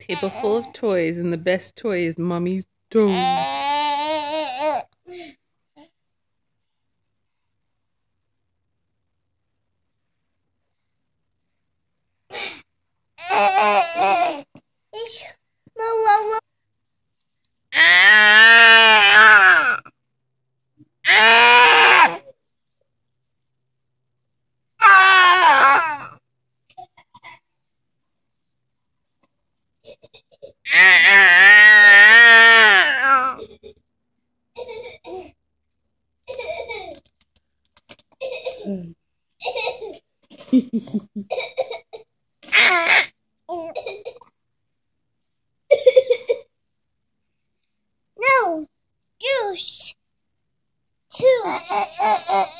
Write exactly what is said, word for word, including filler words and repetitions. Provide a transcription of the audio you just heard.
Table full of toys, and the best toy is Mommy's toes. No, juice, juice.